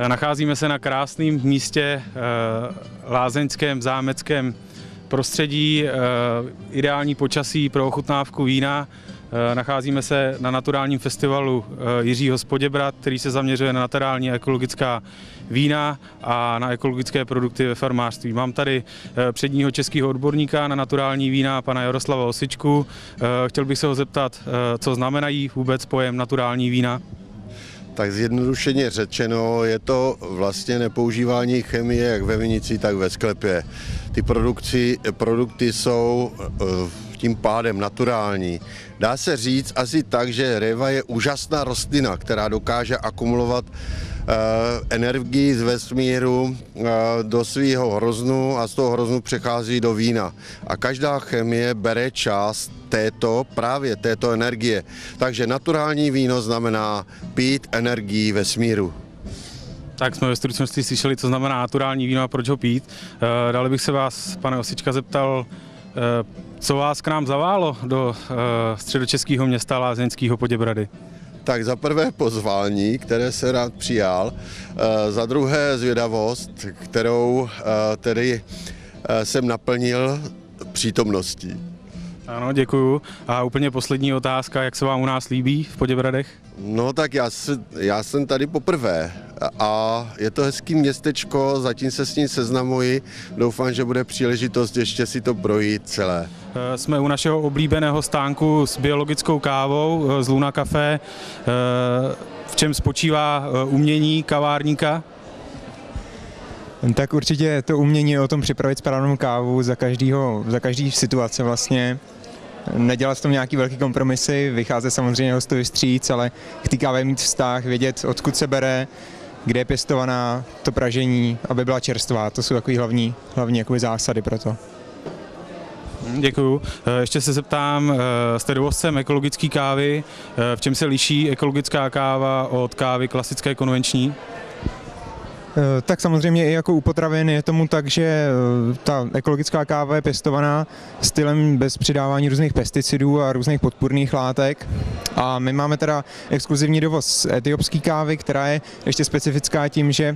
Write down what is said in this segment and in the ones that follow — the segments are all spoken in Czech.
Nacházíme se na krásném místě, lázeňském, zámeckém prostředí, ideální počasí pro ochutnávku vína. Nacházíme se na naturálním festivalu Jiřího z Poděbrad, který se zaměřuje na naturální a ekologická vína a na ekologické produkty ve farmářství. Mám tady předního českého odborníka na naturální vína, pana Jaroslava Osičku. Chtěl bych se ho zeptat, co znamenají vůbec pojem naturální vína. Tak zjednodušeně řečeno, je to vlastně nepoužívání chemie jak ve vinici, tak ve sklepě. Ty produkty jsou tím pádem naturální. Dá se říct asi tak, že réva je úžasná rostlina, která dokáže akumulovat energii z vesmíru do svého hroznu a z toho hroznu přechází do vína. A každá chemie bere část právě této energie. Takže naturální víno znamená pít energii vesmíru. Tak jsme ve stručnosti slyšeli, co znamená naturální víno a proč ho pít. Dále bych se vás, pane Osička, zeptal, co vás k nám zaválo do středočeského města lázeňského Poděbrady. Tak za prvé pozvání, které se rád přijal, za druhé zvědavost, kterou tedy jsem naplnil přítomností. Ano, děkuju. A úplně poslední otázka, jak se vám u nás líbí v Poděbradech? No tak já jsem tady poprvé a je to hezký městečko, zatím se s ním seznamuji, doufám, že bude příležitost ještě si to projít celé. Jsme u našeho oblíbeného stánku s biologickou kávou z Luna Café. V čem spočívá umění kavárníka? Tak určitě to umění je o tom připravit správnou kávu za každý situace vlastně. Nedělat v tom nějaký velký kompromisy, vycházet samozřejmě hostovi vstříc, ale k té kávě mít vztah, vědět, odkud se bere, kde je pěstovaná, to pražení, aby byla čerstvá. To jsou takové hlavní jakoby zásady pro to. Děkuju. Ještě se zeptám, jste dovozcem ekologické kávy. V čem se liší ekologická káva od kávy klasické konvenční? Tak samozřejmě i jako u potravin je tomu tak, že ta ekologická káva je pěstovaná stylem bez přidávání různých pesticidů a různých podpůrných látek. A my máme teda exkluzivní dovoz etiopské kávy, která je ještě specifická tím, že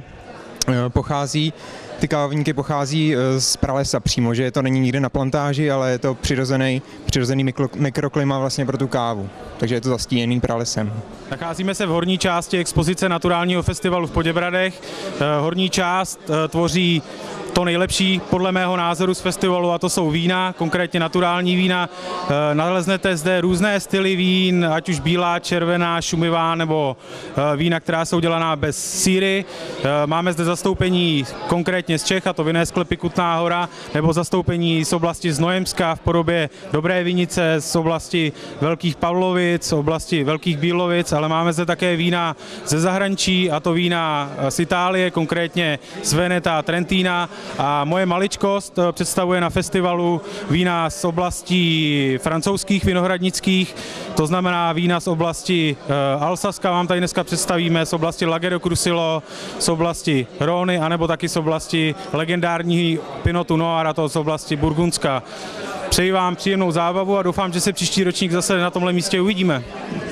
ty kávovníky pochází z pralesa přímo, že to není nikde na plantáži, ale je to přirozený mikroklima vlastně pro tu kávu. Takže je to zastíněný pralesem. Nacházíme se v horní části expozice naturálního festivalu v Poděbradech. Horní část tvoří to nejlepší podle mého názoru z festivalu, a to jsou vína, konkrétně naturální vína. Naleznete zde různé styly vín, ať už bílá, červená, šumivá nebo vína, která jsou dělaná bez síry. Máme zde zastoupení konkrétně z Čech, a to vinné sklepy Kutná Hora, nebo zastoupení z oblasti Znojemska v podobě Dobré vinice, z oblasti Velkých Pavlovic, z oblasti Velkých Bílovic, ale máme zde také vína ze zahraničí, a to vína z Itálie, konkrétně z Veneta a Trentína. A moje maličkost představuje na festivalu vína z oblastí francouzských vinohradnických, to znamená vína z oblasti Alsaska, vám tady dneska představíme, z oblasti Languedoc-Roussillon, z oblasti Rhôny, anebo taky z oblasti legendárního Pinotu Noir, a to z oblasti Burgundska. Přeji vám příjemnou zábavu a doufám, že se příští ročník zase na tomhle místě uvidíme.